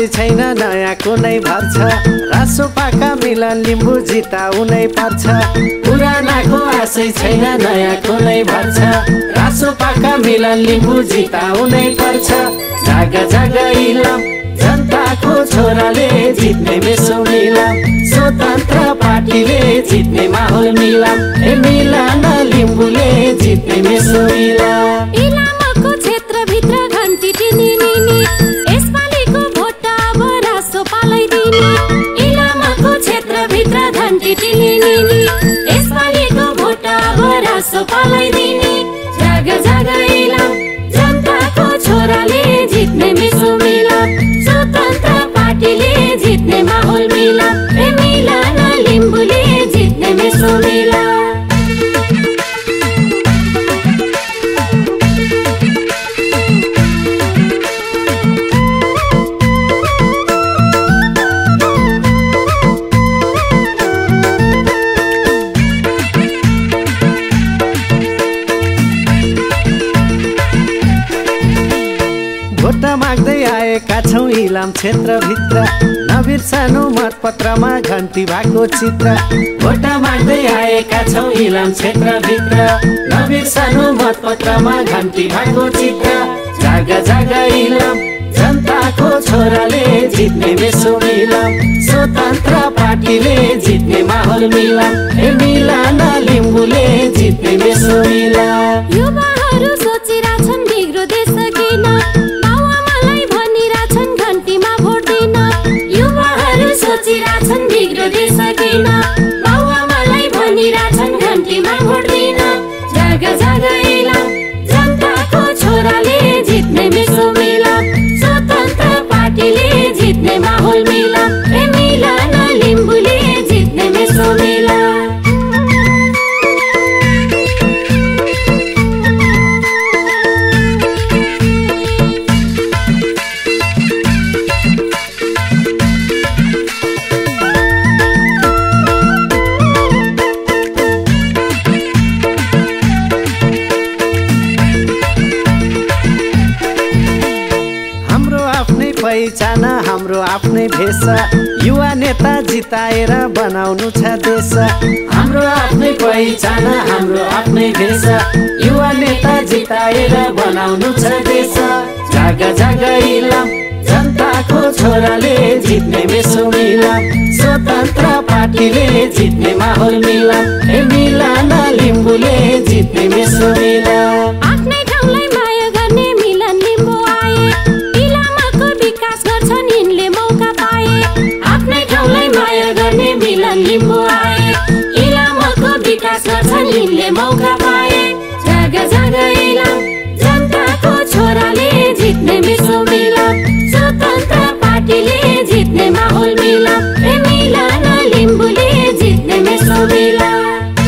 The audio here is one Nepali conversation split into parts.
छैन नयाँ कुनै भर्छ रासोपाका मिलन लिम्बू जिताउनै पर्छ पुरानाको आशै छैन नयाँ कुनै भर्छ रासोपाका मिलन लिम्बू जिताउनै पर्छ जागा जागा इलाम जनताको छोराले जित्ने मेसो मिलाम स्वतन्त्र पार्टीले जित्ने माहौल मिलाम ए मिलन लिम्बूले जित्ने मेसो मिलाम इलामको क्षेत्रभित्र घन्टी टिनिनिनी यसपालिको भोट अब रासोपालाई दिने इलामको क्षेत्रभित्र घन्टी टिनिनिनी यसपालिको भोट अब रासोपालाई दिने जागा जागा इलाम जनताको छोराले जित्ने मेसो मिलाम स्वतन्त्र पार्टीले जित्ने माहौल मिलाम ए मिलन लिम्बूले जित्ने मेसो मिलाम भोट माग्दै आएका छौँ इलाम क्षेत्रभित्र नबिर्सनु मतपत्रमा घन्टी भएको चित्र भोट माग्दै आएका छौँ इलाम क्षेत्रभित्र नबिर्सनु मतपत्रमा घन्टी भएको चित्र जागा जागा इलाम जनताको छोराले जित्ने मेसो मिलाम स्वतन्त्र पार्टीले जित्ने माहौल मिलाम ए मिलन लिम्बूले जित्ने मेसो मिलाम युवाहरू सोचिरहेछन् बिग्रो देश किन सोचिरहेछन् बिग्रो देश किन बाउआमालाई भनिरहेछन् घन्टीमा भोट दिन जागा जागा इलाम जनताको छोराले जित्ने मेसो मिलाम स्वतन्त्र पार्टीले जित्ने माहौल मिलाम ए मिलन लिम्बूले जित्ने मेसो मिलाम पहिचान हाम्रो आफ्नै भेष युवा नेता जिताएर बनाउनु छ देश हाम्रो आफ्नै पहिचान हाम्रो आफ्नै भेष युवा नेता जिताएर बनाउनु छ देश जागा जागा इलाम जनताको छोराले जित्ने मेसो मिलाम स्वतन्त्र पार्टीले जित्ने माहौल मिलाम ए मिलन लिम्बूले जित्ने मेसो मिलाम आफ्नै ठाउँलाई माया गर्ने मिलन लिम्बू आए लिम्बू आए इलामको विकास गर्छन् यिनले मौका पाए जागा जागा इलाम जनताको छोराले जित्ने मेसो मिलाम स्वतन्त्र पार्टीले जित्ने माहौल मिलाम ए मिलन लिम्बूले जित्ने मेसो मिलाम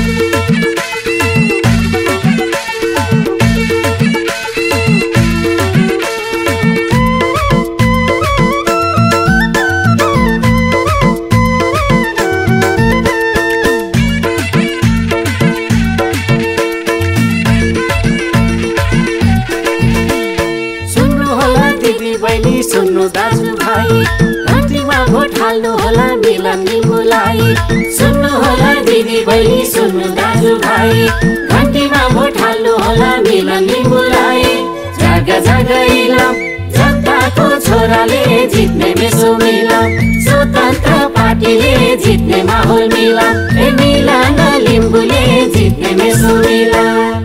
सुन्नु दाजु भाइ घन्टीमा भोट हाल्नु होला मिलन लिम्बूलाई सुन्नु होला दिदी बहिनी सुन्नु दाजु भाइ घन्टीमा भोट हाल्नु होला मिलन लिम्बूलाई जागा जागा इलाम जनताको छोराले जित्ने मेसो मिलाम स्वतन्त्र पार्टीले जित्ने माहौल मिलाम ए मिलन लिम्बूले जित्ने मेसो मिलाम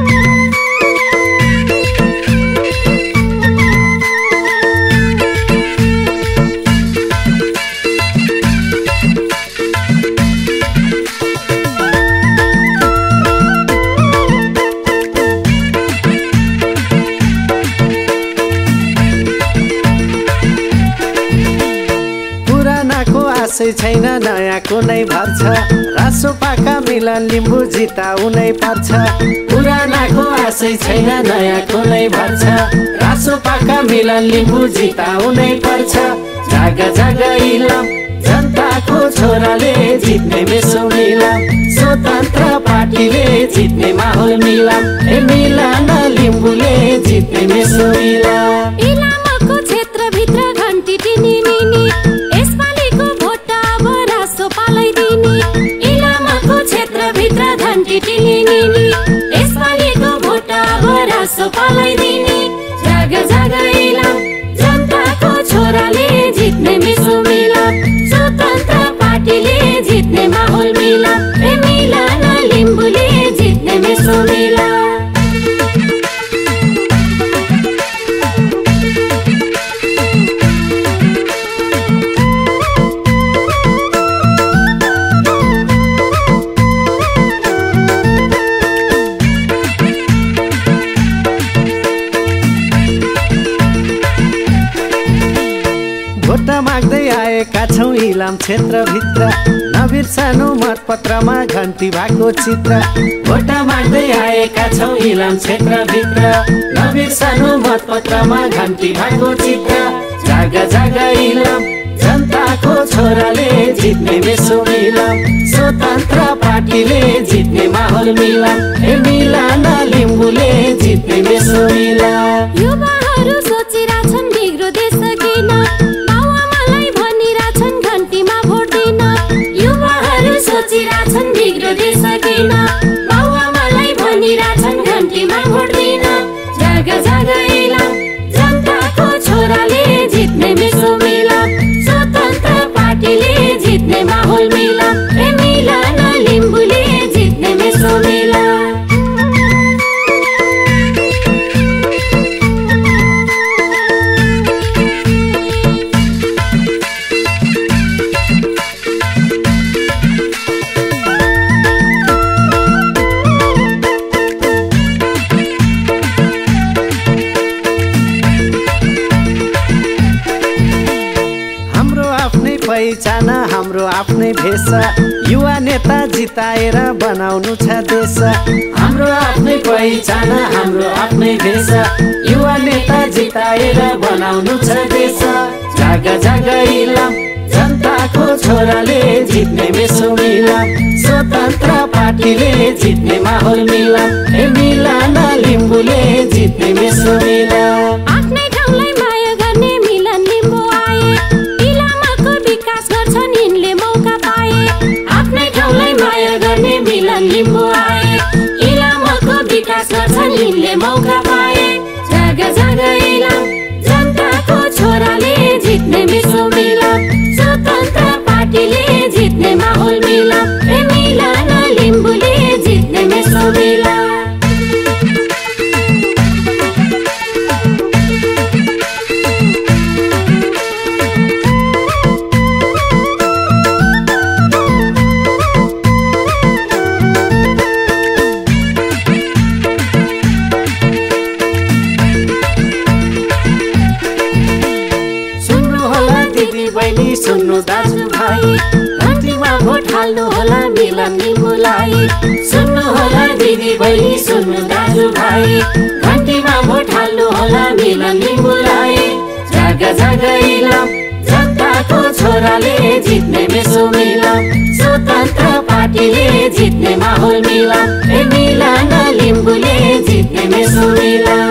आशै छैन नयाँ कुनै भर्छ रासोपाका मिलन लिम्बू जिताउनै पर्छ पुरानाको आशै छैन नयाँ कुनै भर्छ रासोपाका मिलन लिम्बू जिताउनै पर्छ जागा जागा इलाम जनताको छोराले जित्ने मेसो मिलाम स्वतन्त्र पार्टीले जित्ने माहौल मिलाम ए मिलन लिम्बूले जित्ने मेसो मिलाम इलामको क्षेत्रभित्र घन्टी टिनी इलाम क्षेत्रभित्र नबिर्सनु मतपत्रमा घन्टी भएको चित्र भोट माग्दै आएका छौँ इलाम क्षेत्रभित्र नबिर्सनु मतपत्रमा घन्टी भएको चित्र जागा जागा इलाम जनताको छोराले जित्ने मेसो मिलाम स्वतन्त्र पार्टीले जित्ने माहौल मिलाम ए मिलान लिम्बुले जित्ने मेसो मिलाम। युवाहरू सोचिरहेछन् बिग्रो देश किन बाउआमालाई भनिरहेछन् घन्टीमा भोट दिन युवाहरू सोचिरहेछन् बिग्रो देश किन बाउआमालाई भनिरहेछन् घन्टीमा भोट दिन जागा जागा इलाम जनताको छोराले जित्ने मेसो मिलाम स्वतन्त्र पार्टीले जित्ने माहौल मिलाम ए मिलान लिम्बुले जित्ने मेसो मिलाम। पहिचान हाम्रो आफ्नै भेष युवा नेता जिताएर बनाउनु छ देश हाम्रो आफ्नै पहिचान हाम्रो आफ्नै भेष युवा नेता जिताएर बनाउनु छ देश जागा जागा इलाम जनताको छोराले जित्ने मेसो मिलाम स्वतन्त्र पार्टीले जित्ने माहौल मिलाम ए मिलान लिम्बुले जित्ने मेसो मिलाम। आफ्नै ठाउँलाई माया गर्ने मिलन लिम्बु आए इलामको विकास गर्छन् यिनले मौका पाए आफ्नै ठाउँलाई माया गर्ने मिलन लिम्बु आए इलामको विकास गर्छन् यिनले मौका पाए जागा जागा इलाम जनताको छोराले जित्ने मेसो मिलाम स्वतन्त्र पार्टीले जित्ने माहौल मिलाम ए मिलान लिम्बुले जित्ने मेसो मिलाम। सुन्नु दाजु भाइ घन्टीमा भोट हाल्नु होला मिलन लिम्बुलाई सुन्नु होला दिदी बहिनी सुन्नु दाजु भाइ घन्टीमा भोट हाल्नु होला मिलन लिम्बुलाई जागा जागा इलाम जनताको छोराले जित्ने मेसो मिलाम स्वतन्त्र पार्टीले जित्ने माहौल मिलाम ए मिलान लिम्बुले जित्ने मेसो मिलाम।